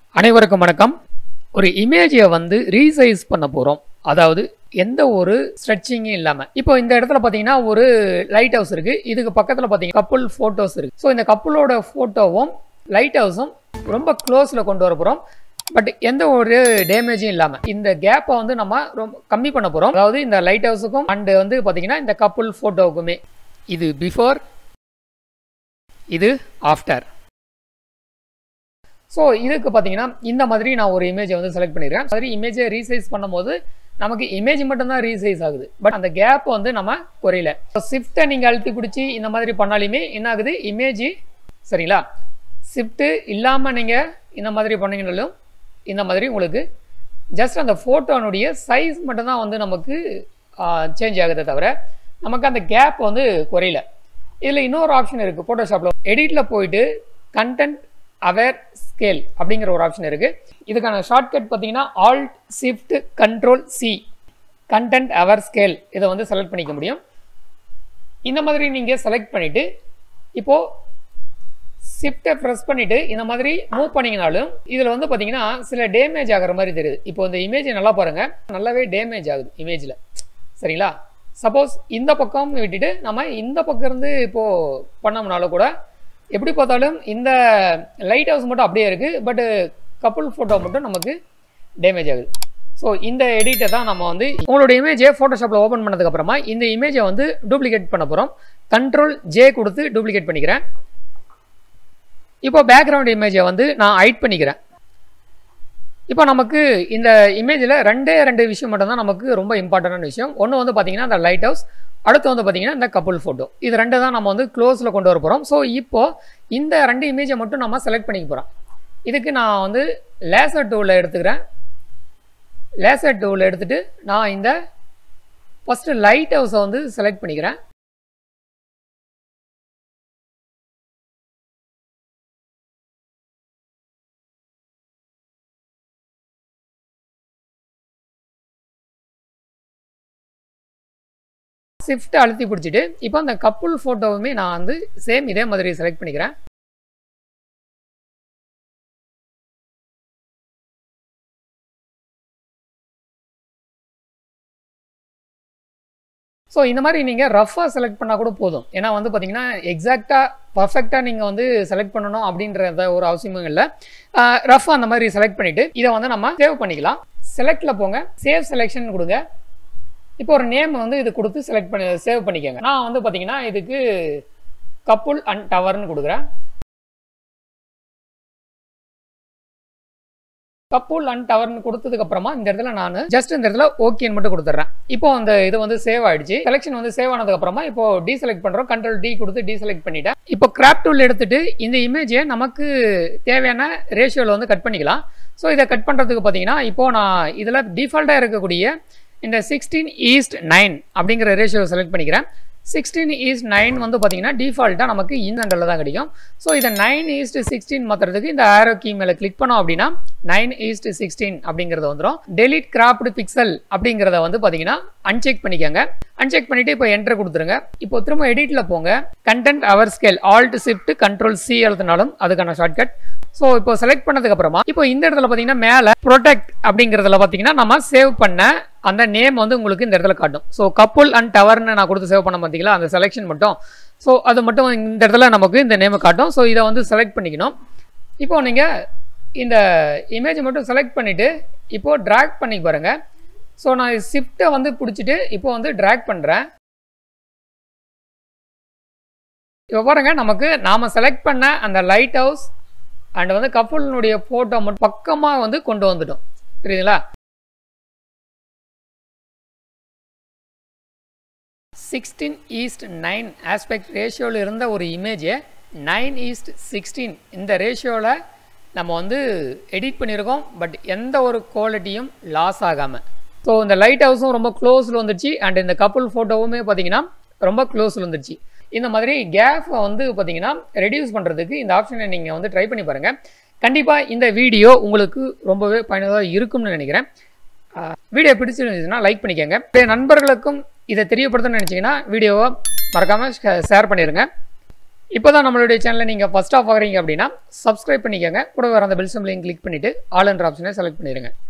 அனைவருக்கும் வணக்கம். ஒரு இமேஜை வந்து ரீசைஸ் பண்ண போகிறோம். அதாவது எந்த ஒரு ஸ்ட்ரெச்சிங்கும் இல்லாமல். இப்போ இந்த இடத்துல பார்த்தீங்கன்னா ஒரு லைட் ஹவுஸ் இருக்குது. இதுக்கு பக்கத்தில் பார்த்தீங்கன்னா கப்புள் ஃபோட்டோஸ் இருக்குது. ஸோ இந்த கப்புளோட ஃபோட்டோவும் லைட் ஹவுஸும் ரொம்ப க்ளோஸில் கொண்டு வர போகிறோம். பட் எந்த ஒரு டேமேஜும் இல்லாமல் இந்த கேப்பை வந்து நம்ம ரொம்ப கம்மி பண்ண போகிறோம். அதாவது இந்த லைட் ஹவுஸுக்கும் அண்டு வந்து பார்த்தீங்கன்னா இந்த கப்புள் ஃபோட்டோவுக்குமே. இது பிஃபோர், இது ஆஃப்டர். ஸோ இதுக்கு பார்த்தீங்கன்னா இந்த மாதிரி நான் ஒரு இமேஜை வந்து செலக்ட் பண்ணிடுறேன். சரி, இமேஜை ரீசைஸ் பண்ணும்போது நமக்கு இமேஜ் மட்டும்தான் ரீசைஸ் ஆகுது. பட் அந்த கேப் வந்து நம்ம குறையில. ஷிஃப்ட்டை நீங்கள் அழுத்தி பிடிச்சி இந்த மாதிரி பண்ணாலுமே என்ன ஆகுது, இமேஜ் சரிங்களா. ஷிஃப்ட்டு இல்லாமல் நீங்கள் இந்த மாதிரி பண்ணிங்கனாலும் இந்த மாதிரி உங்களுக்கு ஜஸ்ட் அந்த ஃபோட்டோனுடைய சைஸ் மட்டும்தான் வந்து நமக்கு சேஞ்ச் ஆகுதே தவிர நமக்கு அந்த கேப் வந்து குறையில. இதில் இன்னொரு ஆப்ஷன் இருக்குது ஃபோட்டோஷாப்பில். எடிட்டில் போயிட்டு கண்டென்ட் அவேர் ஸ்கேல் அப்படிங்கிற ஒரு ஆப்ஷன் இருக்குது. இதுக்கான ஷார்ட்கட் பார்த்தீங்கன்னா alt shift control C, content aware scale. இதை வந்து செலக்ட் பண்ணிக்க முடியும். இந்த மாதிரி நீங்கள் செலக்ட் பண்ணிவிட்டு இப்போது ஷிஃப்ட்டை ப்ரெஸ் பண்ணிவிட்டு இந்த மாதிரி மூவ் பண்ணிங்கனாலும் இதில் வந்து பார்த்தீங்கன்னா சில டேமேஜ் ஆகிற மாதிரி தெரியுது. இப்போ இந்த இமேஜை நல்லா பாருங்கள், நல்லாவே டேமேஜ் ஆகுது இமேஜில் சரிங்களா. சப்போஸ் இந்த பக்கம் விட்டுட்டு நம்ம இந்த பக்கம் இருந்து இப்போது பண்ணோம்னாலும் கூட எப்படி பார்த்தாலும் இந்த லைட் ஹவுஸ் மட்டும் அப்படியே இருக்குது. பட் கப்புள் ஃபோட்டோ மட்டும் நமக்கு டேமேஜ் ஆகுது. ஸோ இந்த எடிட்டை தான் நம்ம வந்து உங்களோட இமேஜை ஃபோட்டோஷாப்பில் ஓப்பன் பண்ணதுக்கப்புறமா இந்த இமேஜை வந்து டூப்ளிகேட் பண்ண போகிறோம். கண்ட்ரோல் ஜே கொடுத்து டூப்ளிகேட் பண்ணிக்கிறேன். இப்போ பேக்ரவுண்ட் இமேஜை வந்து நான் ஹைட் பண்ணிக்கிறேன். இப்போ நமக்கு இந்த இமேஜில் ரெண்டு விஷயம் மட்டும்தான் நமக்கு ரொம்ப இம்பார்ட்டண்டான விஷயம். ஒன்று வந்து பார்த்தீங்கன்னா இந்த லைட் ஹவுஸ், அடுத்து வந்து பார்த்தீங்கன்னா இந்த கப்புள் ஃபோட்டோ. இது ரெண்டு தான் நம்ம வந்து க்ளோஸில் கொண்டு வர போகிறோம். ஸோ இப்போது இந்த ரெண்டு இமேஜை மட்டும் நம்ம செலக்ட் பண்ணிக்க போகிறோம். இதுக்கு நான் வந்து லேசர் டூவில் எடுத்துக்கிறேன். லேசர் டூவில் எடுத்துகிட்டு நான் இந்த ஃபஸ்ட்டு லைட் ஹவுஸை வந்து செலக்ட் பண்ணிக்கிறேன். ஷிஃப்ட் அழுத்தி பிடிச்சிட்டு இப்போ அந்த கப்புள் ஃபோட்டோவுமே நான் வந்து சேம் இதே மாதிரி செலக்ட் பண்ணிக்கிறேன். ஸோ இந்த மாதிரி நீங்கள் ரஃபாக செலக்ட் பண்ணால் கூட போதும். ஏன்னா வந்து பார்த்தீங்கன்னா எக்ஸாக்டாக பர்ஃபெக்டாக நீங்கள் வந்து செலக்ட் பண்ணணும் அப்படின்றத ஒரு அவசியமும் இல்லை. ரஃபாக அந்த மாதிரி செலக்ட் பண்ணிவிட்டு இதை வந்து நம்ம சேவ் பண்ணிக்கலாம். செலக்டில் போங்க, சேவ் செலெக்ஷன் கொடுங்க. இப்போ ஒரு நேம் வந்து இது கொடுத்து செலக்ட் பண்ணி சேவ் பண்ணிக்கோங்க. நான் வந்து பார்த்தீங்கன்னா இதுக்கு கப்புள் அண்ட் டவர்னு கொடுக்குறேன். கப்புள் அண்ட் டவர்னு கொடுத்ததுக்கப்புறமா இந்த இடத்துல நான் ஜஸ்ட் இந்த இடத்துல ஓகேன்னு மட்டும் கொடுத்துட்றேன். இப்போ அந்த இது வந்து சேவ் ஆகிடுச்சு. செலெக்ஷன் வந்து சேவ் ஆனதுக்கப்புறமா இப்போ டீசெலக்ட் பண்ணுறோம். கண்ட்ரோல் டி கொடுத்து டீசெலக்ட் பண்ணிட்டேன். இப்போ கிராப் டூல் எடுத்துட்டு இந்த இமேஜை நமக்கு தேவையான ரேஷியோவில் வந்து கட் பண்ணிக்கலாம். ஸோ இதை கட் பண்ணுறதுக்கு பார்த்தீங்கன்னா இப்போது நான் இதில் டிஃபால்ட்டாக இருக்கக்கூடிய இந்த 16:9 அப்படிங்கிற ரேஷியோ செலக்ட் பண்ணிக்கிறேன். 16:9 வந்து பார்த்தீங்கன்னா டிஃபால்ட்டாக நமக்கு இந்த அண்டரில் தான் கிடைக்கும். ஸோ இதை 9:16 மாற்றுறதுக்கு இந்த ஆரோ கீ மேலே கிளிக் பண்ணோம் அப்படின்னா 9:16 அப்படிங்கிறது வந்துடும். டெலிட் கிராப்டு பிக்சல் அப்படிங்கிறத வந்து பார்த்தீங்கன்னா அன்செக் பண்ணிக்கோங்க. அன்செக் பண்ணிவிட்டு இப்போ என்டர் கொடுத்துருங்க. இப்போ திரும்ப எடிட்டில் போங்க. Content aware scale alt shift control C அழுத்தினாலும் அதுக்கான ஷார்ட்கட். ஸோ இப்போ செலக்ட் பண்ணதுக்கப்புறமா இப்போ இந்த இடத்துல பார்த்தீங்கன்னா மேலே ப்ரொடெக்ட் அப்படிங்கிறதுல பார்த்தீங்கன்னா நம்ம சேவ் பண்ண அந்த நேம் வந்து உங்களுக்கு இந்த இடத்துல காட்டும். ஸோ கப்புள் அண்ட் டவர்னு நான் கொடுத்து சேவ் பண்ண பார்த்தீங்களா, அந்த செலெக்ஷன் மட்டும். ஸோ அது மட்டும் இந்த இடத்துல நமக்கு இந்த நேமை காட்டும். ஸோ இதை வந்து செலக்ட் பண்ணிக்கணும். இப்போது நீங்கள் இந்த இமேஜை மட்டும் செலக்ட் பண்ணிவிட்டு இப்போது ட்ராக் பண்ணி பாருங்கள். ஸோ நான் ஷிஃப்ட்டை வந்து பிடிச்சிட்டு இப்போ வந்து ட்ராக் பண்ணுறேன். இப்போ பாருங்கள், நமக்கு நாம் செலக்ட் பண்ண அந்த லைட் ஹவுஸ் அண்ட் வந்து கப்புளினுடைய ஃபோட்டோ மட்டும் பக்கமாக வந்து கொண்டு வந்துட்டோம். தெரியுதுங்களா? 16:9 ஆஸ்பெக்ட் ரேஷியோவில் இருந்த ஒரு இமேஜை 9:16 இந்த ரேஷியோவில் நம்ம வந்து எடிட் பண்ணியிருக்கோம். பட் எந்த ஒரு குவாலிட்டியும் லாஸ் ஆகாமல். ஸோ இந்த லைட் ஹவுஸும் ரொம்ப க்ளோஸில் வந்துடுச்சு அண்ட் இந்த கப்புள் ஃபோட்டோவுமே பார்த்தீங்கன்னா ரொம்ப க்ளோஸில் வந்துடுச்சு. இந்த மாதிரி கேப்பை வந்து பார்த்தீங்கன்னா ரெடியூஸ் பண்ணுறதுக்கு இந்த ஆப்ஷனை நீங்கள் வந்து ட்ரை பண்ணி பாருங்கள். கண்டிப்பாக இந்த வீடியோ உங்களுக்கு ரொம்பவே பயனுள்ளதாக இருக்கும்னு நினைக்கிறேன். வீடியோ பிடிச்சிருந்துச்சுன்னா லைக் பண்ணிக்கோங்க. நண்பர்களுக்கும் இதை தெரியப்படுத்தணும்னு நினச்சிங்கன்னா வீடியோவை மறக்காமல் ஷேர் பண்ணிடுங்க. இப்போ தான் நம்மளுடைய சேனலை நீங்கள் ஃபஸ்ட்டாக பார்க்குறீங்க அப்படின்னா சப்ஸ்கிரைப் பண்ணிக்கோங்க. கூட வர அந்த பெல் சிம்பலையும் கிளிக் பண்ணிவிட்டு ஆல் என்ற ஆப்ஷனை செலக்ட் பண்ணிடுங்க.